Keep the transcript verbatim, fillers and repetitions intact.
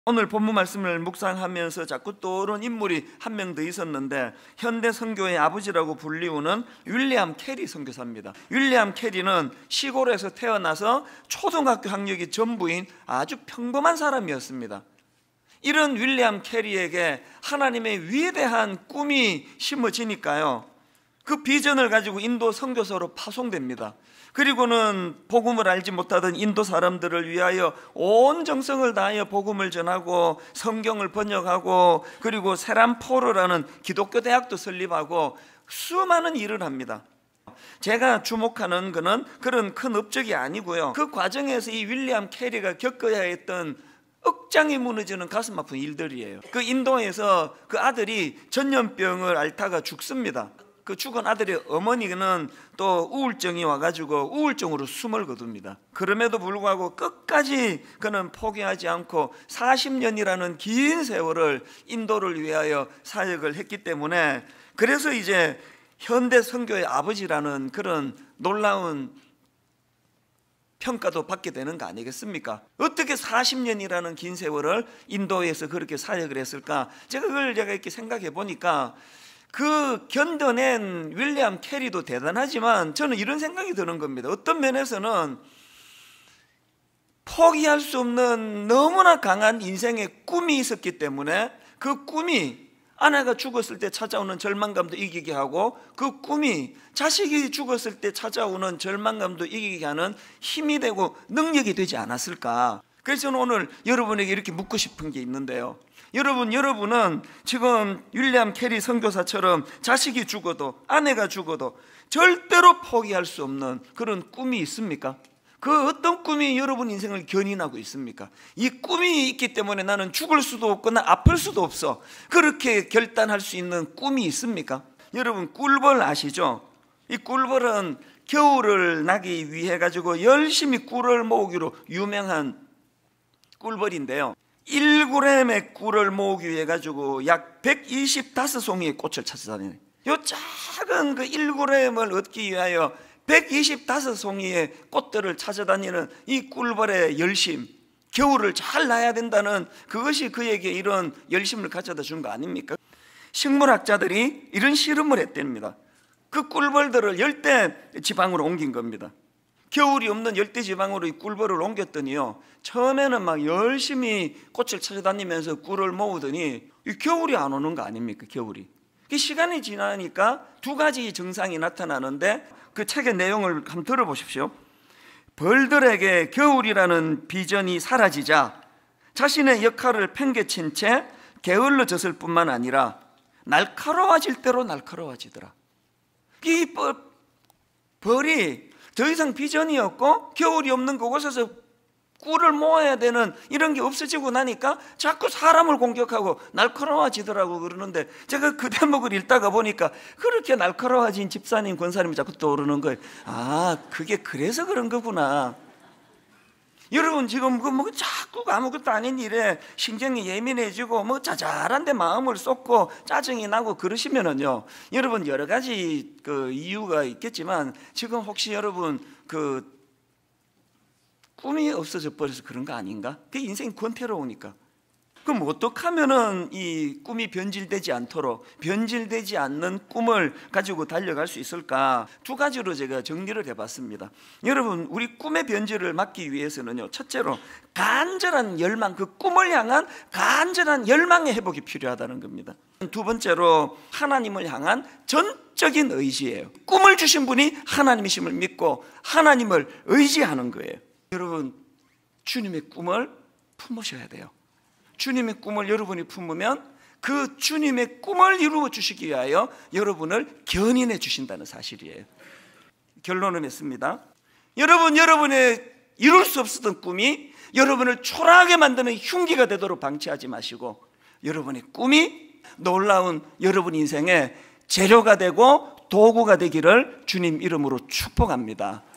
오늘 본문 말씀을 묵상하면서 자꾸 떠오른 인물이 한 명 더 있었는데, 현대 선교의 아버지라고 불리우는 윌리엄 캐리 선교사입니다. 윌리엄 캐리는 시골에서 태어나서 초등학교 학력이 전부인 아주 평범한 사람이었습니다. 이런 윌리엄 캐리에게 하나님의 위대한 꿈이 심어지니까요, 그 비전을 가지고 인도 선교사로 파송됩니다. 그리고는 복음을 알지 못하던 인도 사람들을 위하여 온 정성을 다하여 복음을 전하고 성경을 번역하고, 그리고 세란포르라는 기독교 대학도 설립하고 수많은 일을 합니다. 제가 주목하는 것은 그런 큰 업적이 아니고요, 그 과정에서 이 윌리엄 캐리가 겪어야 했던 억장이 무너지는 가슴 아픈 일들이에요. 그 인도에서 그 아들이 전염병을 앓다가 죽습니다. 그 죽은 아들의 어머니는 또 우울증이 와가지고 우울증으로 숨을 거둡니다. 그럼에도 불구하고 끝까지 그는 포기하지 않고 사십 년이라는 긴 세월을 인도를 위하여 사역을 했기 때문에, 그래서 이제 현대 선교의 아버지라는 그런 놀라운 평가도 받게 되는 거 아니겠습니까? 어떻게 사십 년이라는 긴 세월을 인도에서 그렇게 사역을 했을까? 제가 그걸 제가 이렇게 생각해 보니까 그 견뎌낸 윌리엄 캐리도 대단하지만 저는 이런 생각이 드는 겁니다. 어떤 면에서는 포기할 수 없는 너무나 강한 인생의 꿈이 있었기 때문에 그 꿈이 아내가 죽었을 때 찾아오는 절망감도 이기게 하고, 그 꿈이 자식이 죽었을 때 찾아오는 절망감도 이기게 하는 힘이 되고 능력이 되지 않았을까? 그래서 저는 오늘 여러분에게 이렇게 묻고 싶은 게 있는데요, 여러분, 여러분은 지금 윌리엄 캐리 선교사처럼 자식이 죽어도 아내가 죽어도 절대로 포기할 수 없는 그런 꿈이 있습니까? 그 어떤 꿈이 여러분 인생을 견인하고 있습니까? 이 꿈이 있기 때문에 나는 죽을 수도 없거나 아플 수도 없어, 그렇게 결단할 수 있는 꿈이 있습니까? 여러분, 꿀벌 아시죠? 이 꿀벌은 겨울을 나기 위해 가지고 열심히 꿀을 모으기로 유명한 꿀벌인데요, 일 그램의 꿀을 모으기 위해 가지고 약 백이십오 송이의 꽃을 찾아다니는, 요 작은 그 일 그램을 얻기 위하여 백이십오 송이의 꽃들을 찾아다니는 이 꿀벌의 열심, 겨울을 잘 나야 된다는 그것이 그에게 이런 열심을 가져다 준 거 아닙니까? 식물학자들이 이런 실험을 했답니다. 그 꿀벌들을 열대 지방으로 옮긴 겁니다. 겨울이 없는 열대지방으로 이 꿀벌을 옮겼더니요, 처음에는 막 열심히 꽃을 찾아다니면서 꿀을 모으더니 이 겨울이 안 오는 거 아닙니까? 겨울이. 그 시간이 지나니까 두 가지 증상이 나타나는데, 그 책의 내용을 한번 들어보십시오. 벌들에게 겨울이라는 비전이 사라지자 자신의 역할을 팽개친 채 게을러졌을 뿐만 아니라 날카로워질 대로 날카로워지더라. 이 벌, 벌이 더 이상 비전이 없고 겨울이 없는 그곳에서 꿀을 모아야 되는 이런 게 없어지고 나니까 자꾸 사람을 공격하고 날카로워지더라고 그러는데, 제가 그 대목을 읽다가 보니까 그렇게 날카로워진 집사님, 권사님이 자꾸 떠오르는 거예요. 아, 그게 그래서 그런 거구나. 여러분, 지금 그 뭐 자꾸 아무것도 아닌 일에 신경이 예민해지고 뭐 자잘한데 마음을 쏟고 짜증이 나고 그러시면은요, 여러분 여러 가지 그 이유가 있겠지만 지금 혹시 여러분 그 꿈이 없어져 버려서 그런 거 아닌가? 그 인생이 권태로우니까. 그럼 어떻게 하면은 이 꿈이 변질되지 않도록, 변질되지 않는 꿈을 가지고 달려갈 수 있을까? 두 가지로 제가 정리를 해봤습니다. 여러분, 우리 꿈의 변질을 막기 위해서는요, 첫째로 간절한 열망, 그 꿈을 향한 간절한 열망의 회복이 필요하다는 겁니다. 두 번째로 하나님을 향한 전적인 의지예요. 꿈을 주신 분이 하나님이심을 믿고 하나님을 의지하는 거예요. 여러분, 주님의 꿈을 품으셔야 돼요. 주님의 꿈을 여러분이 품으면 그 주님의 꿈을 이루어 주시기 위하여 여러분을 견인해 주신다는 사실이에요. 결론을 맺습니다. 여러분, 여러분의 이룰 수 없었던 꿈이 여러분을 초라하게 만드는 흉기가 되도록 방치하지 마시고, 여러분의 꿈이 놀라운 여러분 인생의 재료가 되고 도구가 되기를 주님 이름으로 축복합니다.